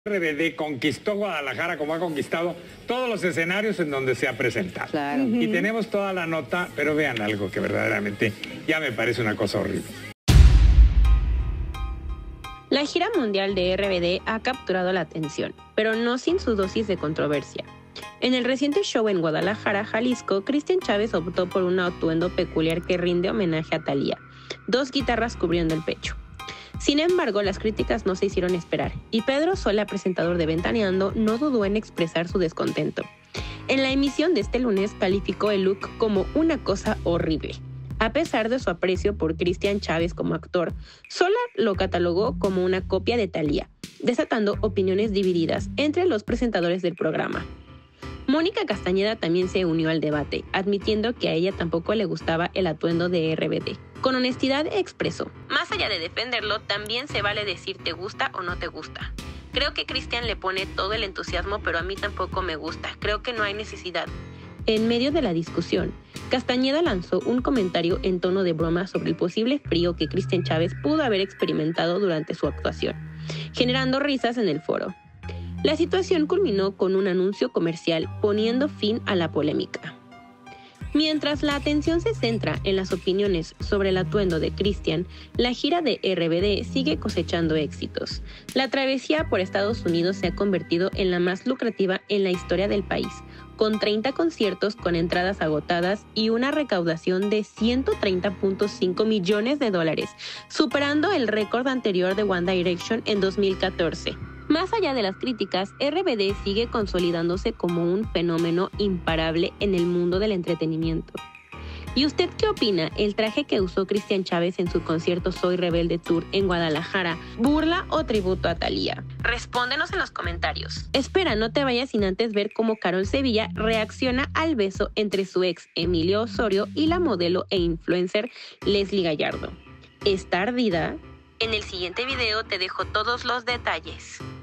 RBD conquistó Guadalajara como ha conquistado todos los escenarios en donde se ha presentado. Claro. Y tenemos toda la nota, pero vean algo que verdaderamente ya me parece una cosa horrible. La gira mundial de RBD ha capturado la atención, pero no sin su dosis de controversia. En el reciente show en Guadalajara, Jalisco, Cristian Chávez optó por un atuendo peculiar que rinde homenaje a Thalía, 2 guitarras cubriendo el pecho. Sin embargo, las críticas no se hicieron esperar, y Pedro Sola, presentador de Ventaneando, no dudó en expresar su descontento. En la emisión de este lunes calificó el look como una cosa horrible. A pesar de su aprecio por Cristian Chávez como actor, Sola lo catalogó como una copia de Thalía, desatando opiniones divididas entre los presentadores del programa. Mónica Castañeda también se unió al debate, admitiendo que a ella tampoco le gustaba el atuendo de RBD. Con honestidad expresó: más allá de defenderlo, también se vale decir te gusta o no te gusta. Creo que Cristian le pone todo el entusiasmo, pero a mí tampoco me gusta. Creo que no hay necesidad. En medio de la discusión, Castañeda lanzó un comentario en tono de broma sobre el posible frío que Cristian Chávez pudo haber experimentado durante su actuación, generando risas en el foro. La situación culminó con un anuncio comercial poniendo fin a la polémica. Mientras la atención se centra en las opiniones sobre el atuendo de Cristian, la gira de RBD sigue cosechando éxitos. La travesía por Estados Unidos se ha convertido en la más lucrativa en la historia del país, con 30 conciertos con entradas agotadas y una recaudación de $130.5 millones, superando el récord anterior de One Direction en 2014. Más allá de las críticas, RBD sigue consolidándose como un fenómeno imparable en el mundo del entretenimiento. ¿Y usted qué opina? ¿El traje que usó Cristian Chávez en su concierto Soy Rebelde Tour en Guadalajara, burla o tributo a Thalía? Respóndenos en los comentarios. Espera, no te vayas sin antes ver cómo Carol Sevilla reacciona al beso entre su ex Emilio Osorio y la modelo e influencer Leslie Gallardo. ¿Está ardida? En el siguiente video te dejo todos los detalles.